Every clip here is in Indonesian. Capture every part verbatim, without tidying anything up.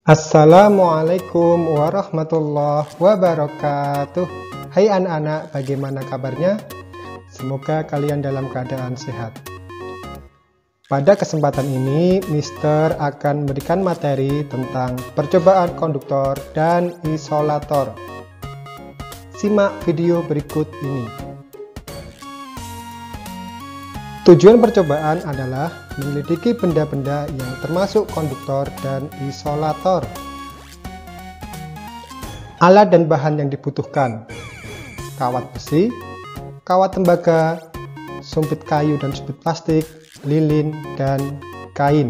Assalamualaikum warahmatullahi wabarakatuh. Hai anak-anak, bagaimana kabarnya? Semoga kalian dalam keadaan sehat. Pada kesempatan ini, Mister akan memberikan materi tentang percobaan konduktor dan isolator. Simak video berikut ini. Tujuan percobaan adalah menyelidiki benda-benda yang termasuk konduktor dan isolator. Alat dan bahan yang dibutuhkan: kawat besi, kawat tembaga, sumpit kayu dan sumpit plastik, lilin, dan kain.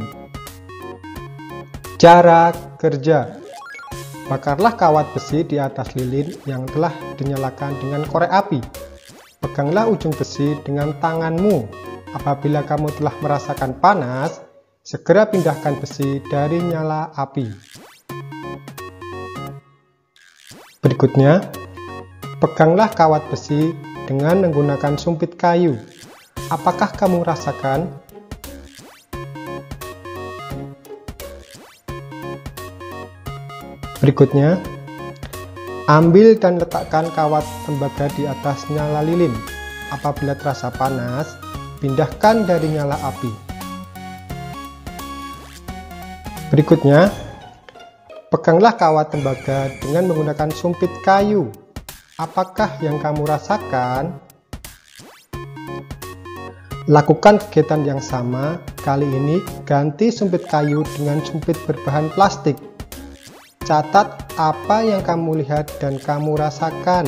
Cara kerja: bakarlah kawat besi di atas lilin yang telah dinyalakan dengan korek api. Peganglah ujung besi dengan tanganmu. Apabila kamu telah merasakan panas, segera pindahkan besi dari nyala api. Berikutnya, peganglah kawat besi dengan menggunakan sumpit kayu. Apakah kamu rasakan? Berikutnya, ambil dan letakkan kawat tembaga di atas nyala lilin. Apabila terasa panas, pindahkan dari nyala api. Berikutnya, peganglah kawat tembaga dengan menggunakan sumpit kayu. Apakah yang kamu rasakan? Lakukan kegiatan yang sama, kali ini ganti sumpit kayu dengan sumpit berbahan plastik. Catat apa yang kamu lihat dan kamu rasakan.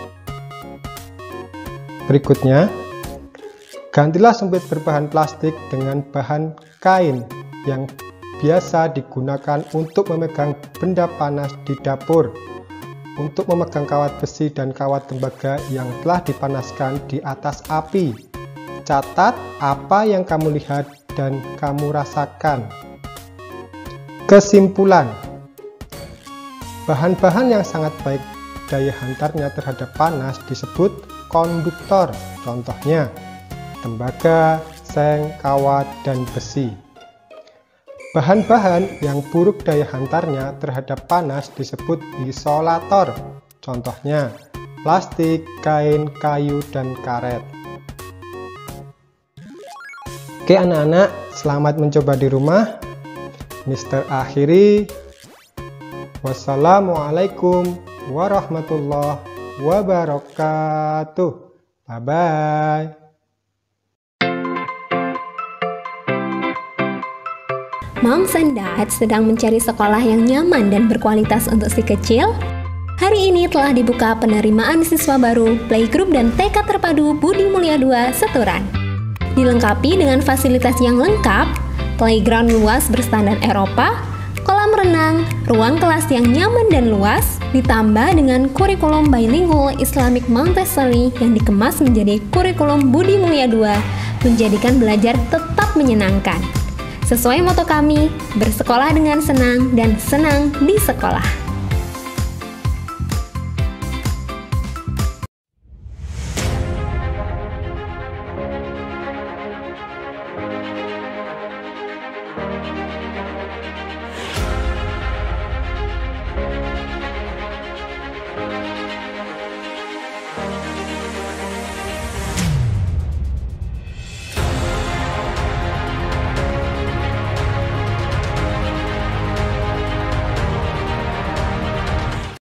Berikutnya, gantilah sumpit berbahan plastik dengan bahan kain yang biasa digunakan untuk memegang benda panas di dapur, untuk memegang kawat besi dan kawat tembaga yang telah dipanaskan di atas api. Catat apa yang kamu lihat dan kamu rasakan. Kesimpulan: bahan-bahan yang sangat baik daya hantarnya terhadap panas disebut konduktor. Contohnya, tembaga, seng, kawat, dan besi. Bahan-bahan yang buruk daya hantarnya terhadap panas disebut isolator. Contohnya, plastik, kain, kayu, dan karet. Oke anak-anak, selamat mencoba di rumah. Mister akhiri. Wassalamualaikum warahmatullahi wabarakatuh. Bye-bye. Moms and Dad sedang mencari sekolah yang nyaman dan berkualitas untuk si kecil? Hari ini telah dibuka penerimaan siswa baru Playgroup dan T K Terpadu Budi Mulia dua Seturan. Dilengkapi dengan fasilitas yang lengkap, playground luas berstandar Eropa, kolam renang, ruang kelas yang nyaman dan luas, ditambah dengan kurikulum bilingual Islamic Montessori yang dikemas menjadi kurikulum Budi Mulia dua, menjadikan belajar tetap menyenangkan. Sesuai moto kami, bersekolah dengan senang dan senang di sekolah.